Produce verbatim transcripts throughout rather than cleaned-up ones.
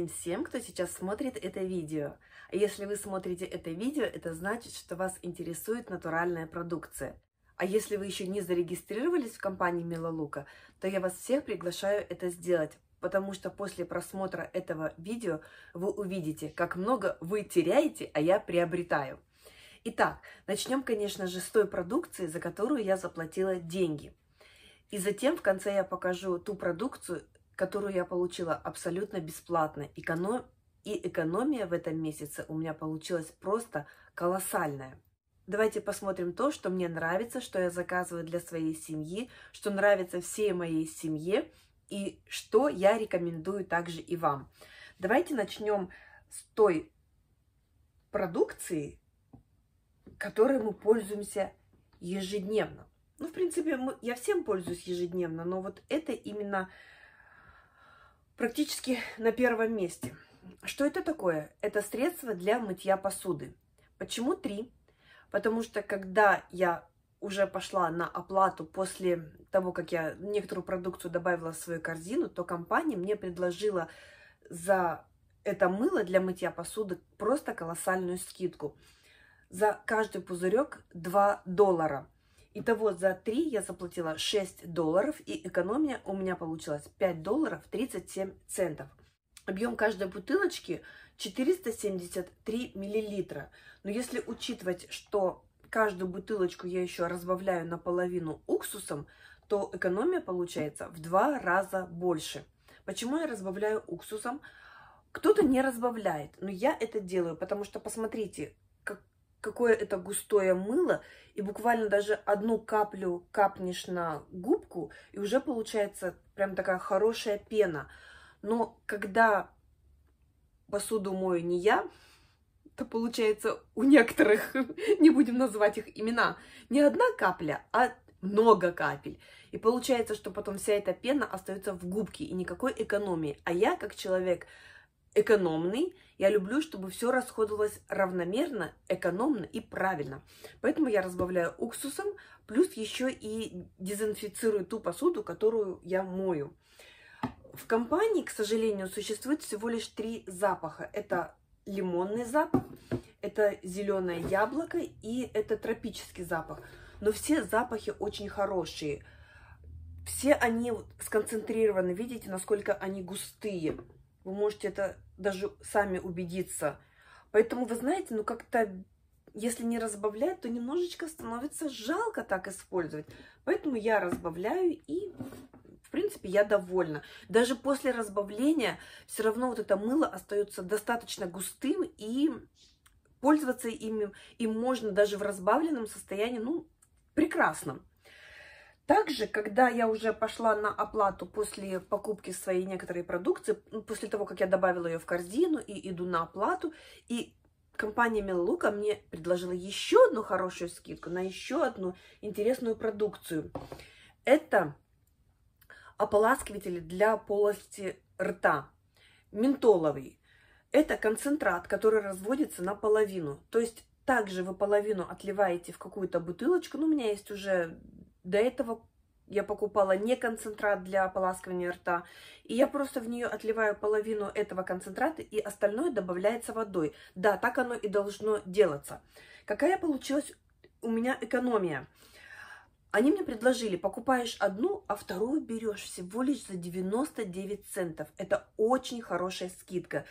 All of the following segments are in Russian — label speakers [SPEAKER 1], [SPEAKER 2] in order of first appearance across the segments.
[SPEAKER 1] всем, кто сейчас смотрит это видео. А если вы смотрите это видео, это значит, что вас интересует натуральная продукция. А если вы еще не зарегистрировались в компании Melaleuca, то я вас всех приглашаю это сделать, потому что после просмотра этого видео вы увидите, как много вы теряете, а я приобретаю. Итак, начнем, конечно же, с той продукции, за которую я заплатила деньги. И затем в конце я покажу ту продукцию, которую я получила абсолютно бесплатно. Эконом... И экономия в этом месяце у меня получилась просто колоссальная. Давайте посмотрим то, что мне нравится, что я заказываю для своей семьи, что нравится всей моей семье и что я рекомендую также и вам. Давайте начнем с той продукции, которой мы пользуемся ежедневно. Ну, в принципе, мы, я всем пользуюсь ежедневно, но вот это именно практически на первом месте. Что это такое? Это средство для мытья посуды. Почему три? Потому что когда я уже пошла на оплату после того, как я некоторую продукцию добавила в свою корзину, то компания мне предложила за это мыло для мытья посуды просто колоссальную скидку. За каждый пузырек два доллара. Итого за три я заплатила шесть долларов, и экономия у меня получилась пять долларов тридцать семь центов. Объем каждой бутылочки четыреста семьдесят три миллилитра. Но если учитывать, что каждую бутылочку я еще разбавляю наполовину уксусом, то экономия получается в два раза больше. Почему я разбавляю уксусом? Кто-то не разбавляет, но я это делаю, потому что, посмотрите, как, какое это густое мыло, и буквально даже одну каплю капнешь на губку, и уже получается прям такая хорошая пена. Но когда посуду мою не я, то получается у некоторых, не будем называть их имена, не одна капля, а много капель. И получается, что потом вся эта пена остается в губке, и никакой экономии. А я, как человек экономный, я люблю, чтобы все расходовалось равномерно, экономно и правильно. Поэтому я разбавляю уксусом, плюс еще и дезинфицирую ту посуду, которую я мою. В компании, к сожалению, существует всего лишь три запаха. Это лимонный запах, это зеленое яблоко и это тропический запах. Но все запахи очень хорошие. Все они сконцентрированы. Видите, насколько они густые. Вы можете это даже сами убедиться. Поэтому, вы знаете, ну как-то, если не разбавлять, то немножечко становится жалко так использовать. Поэтому я разбавляю, и, в принципе, я довольна. Даже после разбавления все равно вот это мыло остается достаточно густым, и пользоваться им, им можно даже в разбавленном состоянии, ну, прекрасно. Также, когда я уже пошла на оплату после покупки своей некоторой продукции, после того, как я добавила ее в корзину и иду на оплату, и компания Melaleuca мне предложила еще одну хорошую скидку на еще одну интересную продукцию. Это ополаскиватели для полости рта, ментоловый. Это концентрат, который разводится наполовину. То есть также вы половину отливаете в какую-то бутылочку. Ну, у меня есть уже... До этого я покупала не концентрат для ополаскивания рта, и я просто в нее отливаю половину этого концентрата, и остальное добавляется водой. Да, так оно и должно делаться. Какая получилась у меня экономия? Они мне предложили, покупаешь одну, а вторую берешь всего лишь за девяносто девять центов. Это очень хорошая скидка.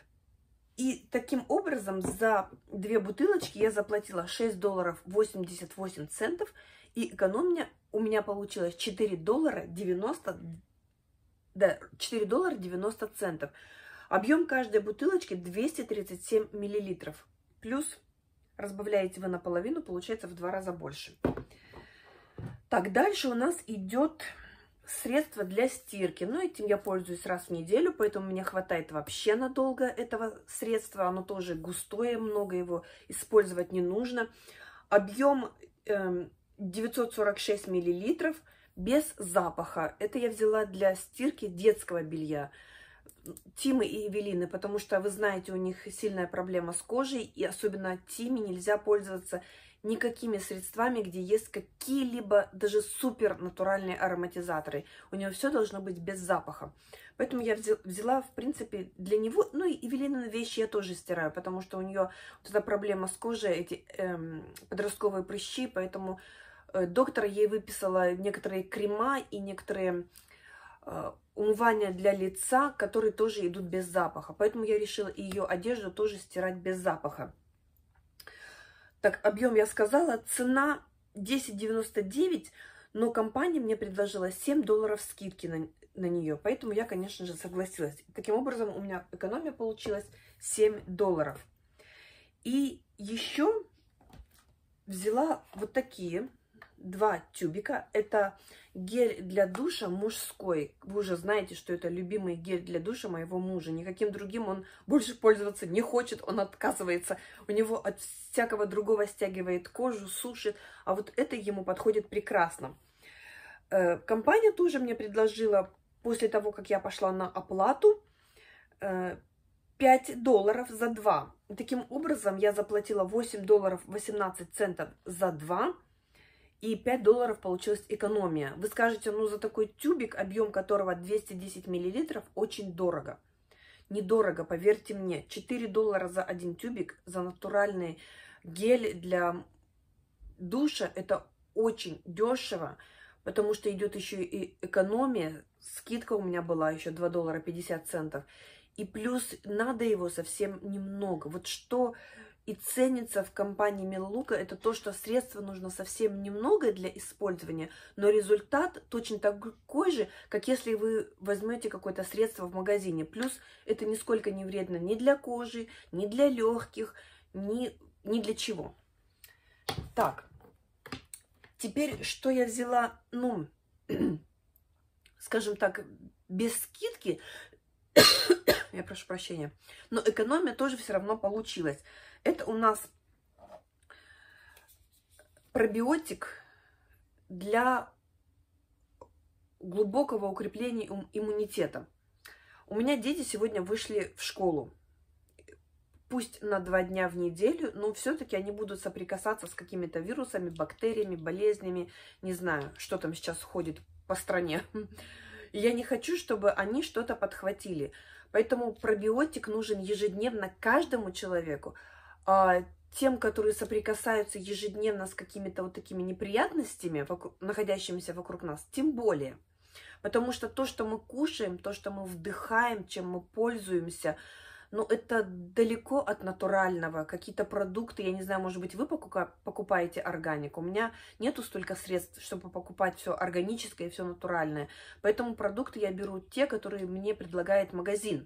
[SPEAKER 1] И таким образом за две бутылочки я заплатила шесть долларов восемьдесят восемь центов, и экономия у меня получилась четыре доллара девяносто центов. Объем каждой бутылочки двести тридцать семь миллилитров. Плюс разбавляете вы наполовину, получается в два раза больше. Так, дальше у нас идет средство для стирки. Но этим я пользуюсь раз в неделю, поэтому мне хватает вообще надолго этого средства. Оно тоже густое, много его использовать не нужно. Объем э, девятьсот сорок шесть миллилитров, без запаха. Это я взяла для стирки детского белья. Тимы и Эвелины, потому что, вы знаете, у них сильная проблема с кожей, и особенно Тиме нельзя пользоваться никакими средствами, где есть какие-либо даже супер натуральные ароматизаторы. У него все должно быть без запаха. Поэтому я взяла, в принципе, для него, ну и Эвелинины вещи я тоже стираю, потому что у нее вот эта проблема с кожей, эти эм, подростковые прыщи, поэтому э, доктор ей выписала некоторые крема и некоторые э, умывания для лица, которые тоже идут без запаха. Поэтому я решила ее одежду тоже стирать без запаха. Так, объем я сказала, цена десять девяносто девять, но компания мне предложила семь долларов скидки на, на нее, поэтому я, конечно же, согласилась. Таким образом, у меня экономия получилась семь долларов. И еще взяла вот такие два тюбика. Это гель для душа мужской. Вы уже знаете, что это любимый гель для душа моего мужа. Никаким другим он больше пользоваться не хочет, он отказывается. У него от всякого другого стягивает кожу, сушит. А вот это ему подходит прекрасно. Компания тоже мне предложила, после того, как я пошла на оплату, пять долларов за два. Таким образом, я заплатила восемь долларов восемнадцать центов за два. И пять долларов получилась экономия. Вы скажете, ну за такой тюбик, объем которого двести десять миллилитров, очень дорого. Недорого, поверьте мне. четыре доллара за один тюбик, за натуральный гель для душа. Это очень дешево, потому что идет еще и экономия. Скидка у меня была еще два доллара пятьдесят центов. И плюс надо его совсем немного. Вот что и ценится в компании Melaleuca, это то, что средства нужно совсем немного для использования, но результат точно такой же, как если вы возьмете какое-то средство в магазине. Плюс это нисколько не вредно ни для кожи, ни для легких, ни, ни для чего. Так, теперь что я взяла, ну, скажем так, без скидки, я прошу прощения, но экономия тоже все равно получилась. Это у нас пробиотик для глубокого укрепления иммунитета. У меня дети сегодня вышли в школу. Пусть на два дня в неделю, но все-таки они будут соприкасаться с какими-то вирусами, бактериями, болезнями. Не знаю, что там сейчас ходит по стране. И я не хочу, чтобы они что-то подхватили. Поэтому пробиотик нужен ежедневно каждому человеку. А тем, которые соприкасаются ежедневно с какими-то вот такими неприятностями, вокруг, находящимися вокруг нас, тем более. Потому что то, что мы кушаем, то, что мы вдыхаем, чем мы пользуемся, ну, это далеко от натурального. Какие-то продукты, я не знаю, может быть, вы покупаете органику. У меня нету столько средств, чтобы покупать все органическое и все натуральное. Поэтому продукты я беру те, которые мне предлагает магазин.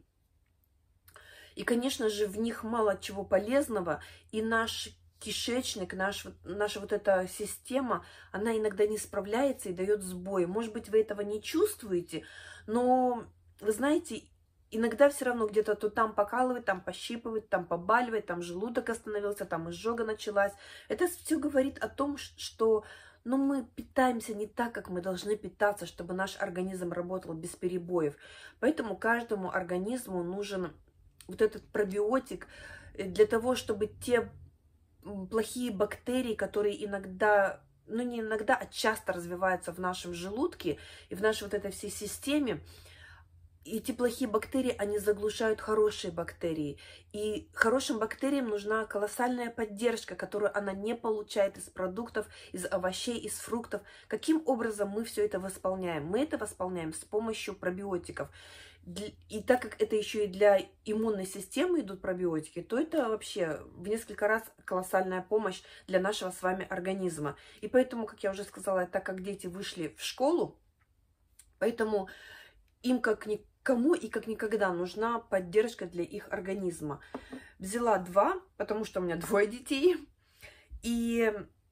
[SPEAKER 1] И, конечно же, в них мало чего полезного, и наш кишечник, наш, наша вот эта система, она иногда не справляется и дает сбой. Может быть, вы этого не чувствуете, но, вы знаете, иногда все равно где-то то там покалывает, там пощипывает, там побаливает, там желудок остановился, там изжога началась. Это все говорит о том, что ну, мы питаемся не так, как мы должны питаться, чтобы наш организм работал без перебоев. Поэтому каждому организму нужен вот этот пробиотик для того, чтобы те плохие бактерии, которые иногда, ну не иногда, а часто развиваются в нашем желудке и в нашей вот этой всей системе, и эти плохие бактерии, они заглушают хорошие бактерии. И хорошим бактериям нужна колоссальная поддержка, которую она не получает из продуктов, из овощей, из фруктов. Каким образом мы все это восполняем? Мы это восполняем с помощью пробиотиков. И так как это еще и для иммунной системы идут пробиотики, то это вообще в несколько раз колоссальная помощь для нашего с вами организма. И поэтому, как я уже сказала, так как дети вышли в школу, поэтому им как никому и как никогда нужна поддержка для их организма. Взяла два, потому что у меня двое детей. И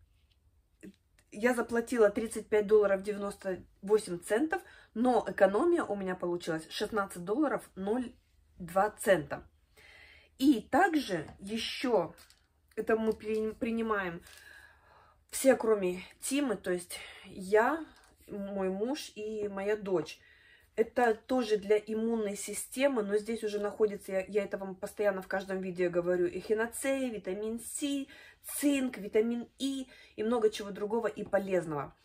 [SPEAKER 1] я заплатила тридцать пять долларов девяносто восемь центов, но экономия у меня получилась шестнадцать долларов ноль два цента. И также еще, это мы принимаем все, кроме Тимы, то есть я, мой муж и моя дочь. Это тоже для иммунной системы, но здесь уже находится, я, я это вам постоянно в каждом видео говорю, эхиноцей, витамин С, цинк, витамин И и много чего другого и полезного.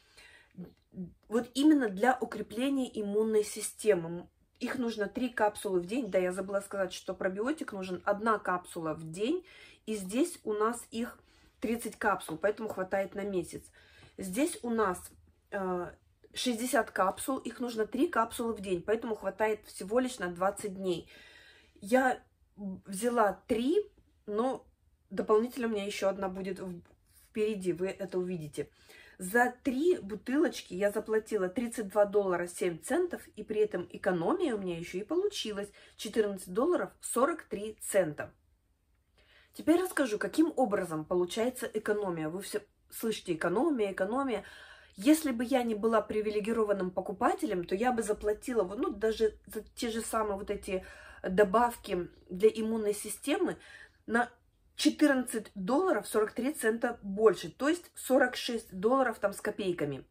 [SPEAKER 1] Вот именно для укрепления иммунной системы. Их нужно три капсулы в день. Да, я забыла сказать, что пробиотик нужен одна капсула в день. И здесь у нас их тридцать капсул, поэтому хватает на месяц. Здесь у нас э, шестьдесят капсул, их нужно три капсулы в день, поэтому хватает всего лишь на двадцать дней. Я взяла три, но дополнительно у меня еще одна будет впереди, вы это увидите. За три бутылочки я заплатила тридцать два доллара семь центов, и при этом экономия у меня еще и получилась четырнадцать долларов сорок три цента. Теперь расскажу, каким образом получается экономия. Вы все слышите, экономия, экономия. Если бы я не была привилегированным покупателем, то я бы заплатила, ну, даже за те же самые вот эти добавки для иммунной системы на четырнадцать долларов сорок три цента больше, то есть сорок шесть долларов там с копейками.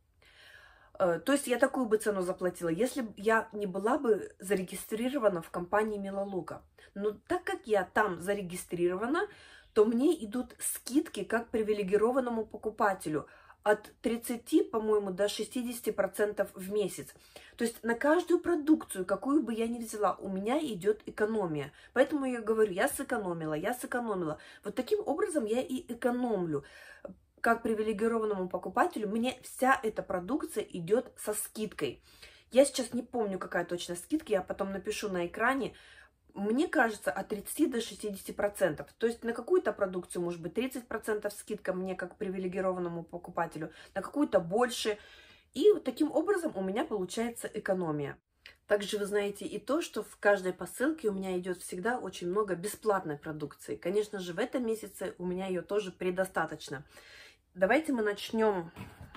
[SPEAKER 1] То есть я такую бы цену заплатила, если бы я не была бы зарегистрирована в компании Милалука. Но так как я там зарегистрирована, то мне идут скидки как привилегированному покупателю от тридцати, по-моему, до шестидесяти процентов в месяц. То есть на каждую продукцию, какую бы я ни взяла, у меня идет экономия. Поэтому я говорю, я сэкономила, я сэкономила. Вот таким образом я и экономлю. Как привилегированному покупателю мне вся эта продукция идет со скидкой. Я сейчас не помню, какая точно скидка, я потом напишу на экране. Мне кажется, от тридцати до шестидесяти процентов. То есть на какую-то продукцию может быть тридцать процентов скидка мне как привилегированному покупателю, на какую-то больше. И вот таким образом у меня получается экономия. Также вы знаете и то, что в каждой посылке у меня идет всегда очень много бесплатной продукции. Конечно же, в этом месяце у меня ее тоже предостаточно. Давайте мы начнем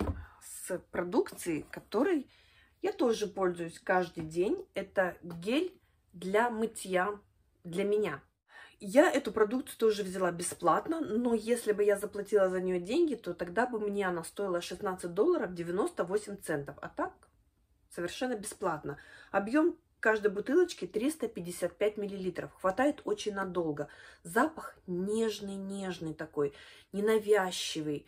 [SPEAKER 1] с продукции, которой я тоже пользуюсь каждый день. Это гель для мытья для меня. Я эту продукцию тоже взяла бесплатно, но если бы я заплатила за нее деньги, то тогда бы мне она стоила шестнадцать долларов девяносто восемь центов. А так совершенно бесплатно. Объем каждой бутылочки триста пятьдесят пять миллилитров. Хватает очень надолго. Запах нежный-нежный такой, ненавязчивый.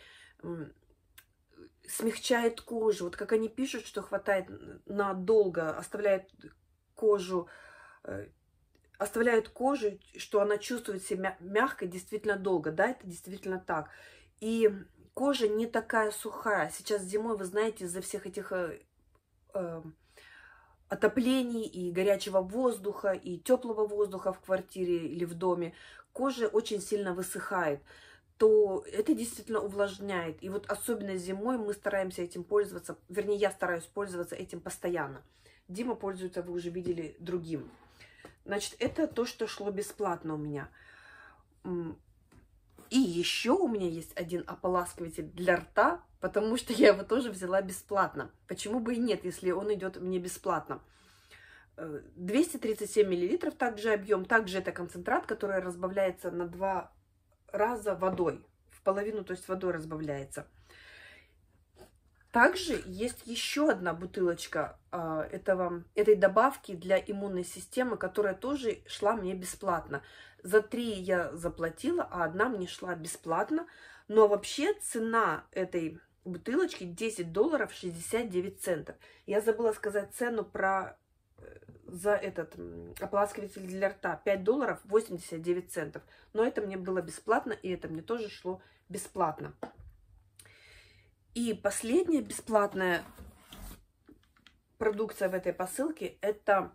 [SPEAKER 1] Смягчает кожу. Вот как они пишут, что хватает надолго, оставляет кожу, оставляют кожу, что она чувствует себя мягкой действительно долго. Да, это действительно так. И кожа не такая сухая. Сейчас зимой, вы знаете, из-за всех этих э, э, отоплений и горячего воздуха, и теплого воздуха в квартире или в доме, кожа очень сильно высыхает, то это действительно увлажняет. И вот особенно зимой мы стараемся этим пользоваться, вернее, я стараюсь пользоваться этим постоянно. Дима пользуется, вы уже видели, другим. Значит, это то, что шло бесплатно у меня. И еще у меня есть один ополаскиватель для рта, потому что я его тоже взяла бесплатно. Почему бы и нет, если он идет мне бесплатно? двести тридцать семь миллилитров, также объем, также это концентрат, который разбавляется на два раза водой. В половину, то есть водой разбавляется. Также есть еще одна бутылочка э, этого, этой добавки для иммунной системы, которая тоже шла мне бесплатно. За три я заплатила, а одна мне шла бесплатно. Но вообще цена этой бутылочки десять долларов шестьдесят девять центов. Я забыла сказать цену про за этот ополаскиватель для рта. пять долларов восемьдесят девять центов. Но это мне было бесплатно, и это мне тоже шло бесплатно. И последняя бесплатная продукция в этой посылке — это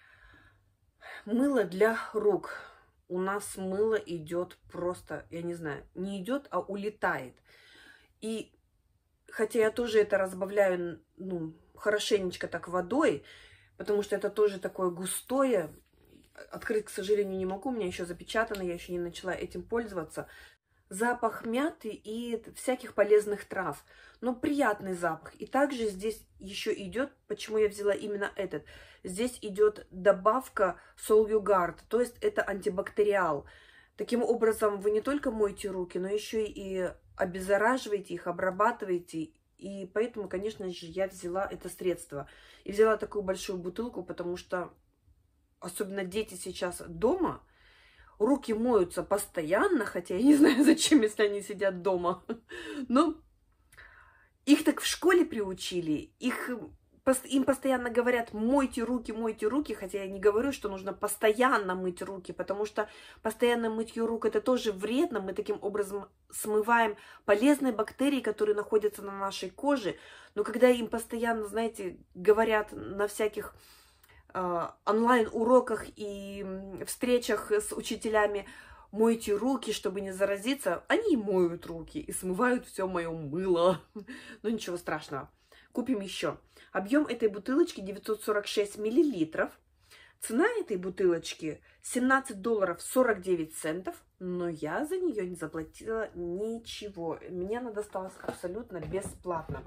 [SPEAKER 1] мыло для рук. У нас мыло идет просто, я не знаю, не идет, а улетает. И хотя я тоже это разбавляю, ну, хорошенечко так водой, потому что это тоже такое густое. Открыть, к сожалению, не могу, у меня еще запечатано, я еще не начала этим пользоваться. Запах мяты и всяких полезных трав. Но приятный запах. И также здесь еще идет, почему я взяла именно этот. Здесь идет добавка Solugard, то есть это антибактериал. Таким образом, вы не только моете руки, но еще и обеззараживаете их, обрабатываете И поэтому, конечно же, я взяла это средство. И взяла такую большую бутылку, потому что, особенно дети сейчас дома, руки моются постоянно, хотя я не знаю, зачем, если они сидят дома. Но их так в школе приучили, их, им постоянно говорят: мойте руки, мойте руки, хотя я не говорю, что нужно постоянно мыть руки, потому что постоянно мытье рук это тоже вредно, мы таким образом смываем полезные бактерии, которые находятся на нашей коже, но когда им постоянно, знаете, говорят на всяких э, онлайн-уроках и встречах с учителями: мойте руки, чтобы не заразиться, они моют руки и смывают все мое мыло. Но ничего страшного. Купим еще. Объем этой бутылочки девятьсот сорок шесть миллилитров. Цена этой бутылочки семнадцать долларов сорок девять центов. Но я за нее не заплатила ничего. Мне она досталась абсолютно бесплатно.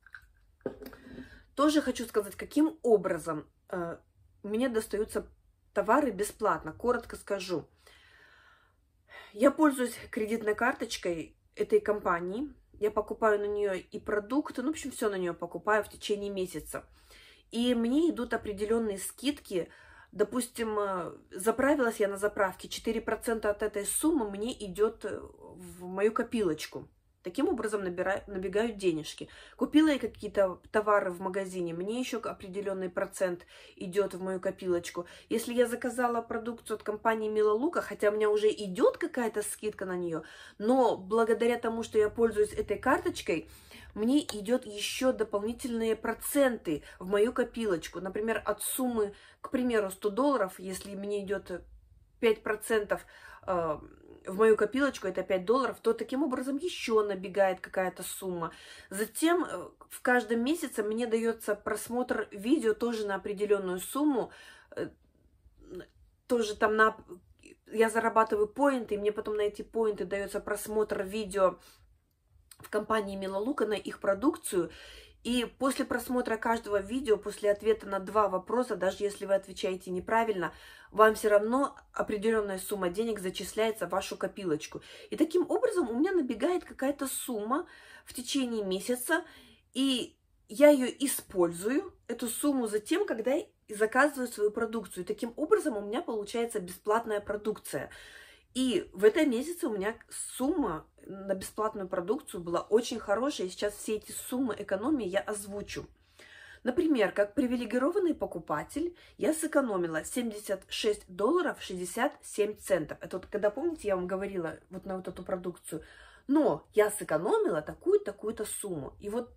[SPEAKER 1] Тоже хочу сказать, каким образом э, мне достаются товары бесплатно. Коротко скажу. Я пользуюсь кредитной карточкой этой компании. Я покупаю на нее и продукты, ну, в общем, все на нее покупаю в течение месяца. И мне идут определенные скидки. Допустим, заправилась я на заправке, четыре процента от этой суммы мне идет в мою копилочку. Таким образом набираю, набегают денежки. Купила я какие-то товары в магазине, мне еще определенный процент идет в мою копилочку. Если я заказала продукцию от компании Милалука, хотя у меня уже идет какая-то скидка на нее, но благодаря тому, что я пользуюсь этой карточкой, мне идет еще дополнительные проценты в мою копилочку. Например, от суммы, к примеру, сто долларов, если мне идет пять процентов в мою копилочку, это пять долларов, то таким образом еще набегает какая-то сумма. Затем в каждом месяце мне дается просмотр видео тоже на определенную сумму, тоже там на... я зарабатываю поинты, и мне потом на эти поинты дается просмотр видео в компании Милалука на их продукцию. И после просмотра каждого видео, после ответа на два вопроса, даже если вы отвечаете неправильно, вам все равно определенная сумма денег зачисляется в вашу копилочку. И таким образом у меня набегает какая-то сумма в течение месяца, и я ее использую, эту сумму, затем, когда я заказываю свою продукцию. И таким образом у меня получается бесплатная продукция. И в этом месяце у меня сумма на бесплатную продукцию была очень хорошая. И сейчас все эти суммы экономии я озвучу. Например, как привилегированный покупатель я сэкономила семьдесят шесть долларов шестьдесят семь центов. Это вот когда, помните, я вам говорила вот на вот эту продукцию. Но я сэкономила такую-такую-то сумму. И вот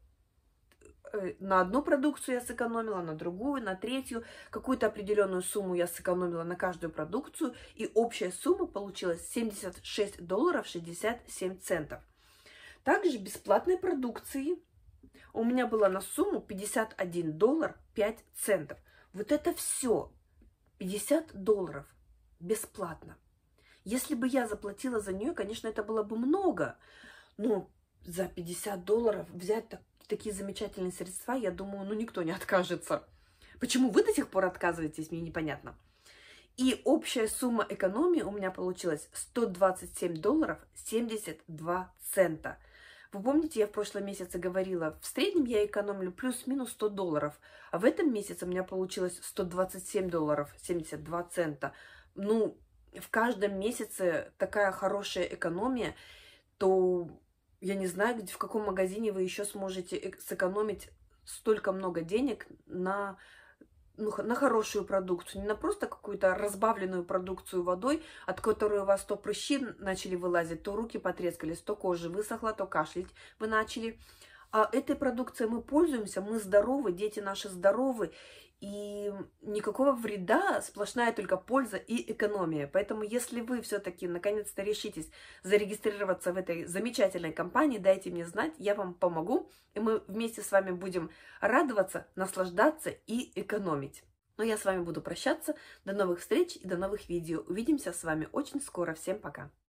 [SPEAKER 1] на одну продукцию я сэкономила, на другую, на третью. Какую-то определенную сумму я сэкономила на каждую продукцию. И общая сумма получилась семьдесят шесть долларов шестьдесят семь центов. Также бесплатной продукции у меня было на сумму пятьдесят один доллар пять центов. Вот это все. пятьдесят долларов бесплатно. Если бы я заплатила за нее, конечно, это было бы много. Но за пятьдесят долларов взять так, такие замечательные средства, я думаю, ну никто не откажется. Почему вы до сих пор отказываетесь, мне непонятно. И общая сумма экономии у меня получилась сто двадцать семь долларов семьдесят два цента. Вы помните, я в прошлом месяце говорила, в среднем я экономлю плюс-минус сто долларов. А в этом месяце у меня получилось сто двадцать семь долларов семьдесят два цента. Ну, в каждом месяце такая хорошая экономия, то я не знаю, где, в каком магазине вы еще сможете сэкономить столько много денег на, ну, на хорошую продукцию. Не на просто какую-то разбавленную продукцию водой, от которой у вас то прыщи начали вылазить, то руки потрескались, то кожа высохла, то кашлять вы начали. А этой продукцией мы пользуемся, мы здоровы, дети наши здоровы. И никакого вреда, сплошная только польза и экономия. Поэтому, если вы все-таки наконец-то решитесь зарегистрироваться в этой замечательной компании, дайте мне знать, я вам помогу. И мы вместе с вами будем радоваться, наслаждаться и экономить. Но я с вами буду прощаться. До новых встреч и до новых видео. Увидимся с вами очень скоро. Всем пока!